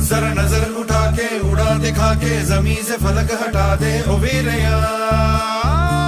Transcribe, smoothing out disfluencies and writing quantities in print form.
जरा नजर उठा के उड़ा दिखा के जमीन से फलक हटा दे ओ वीरया।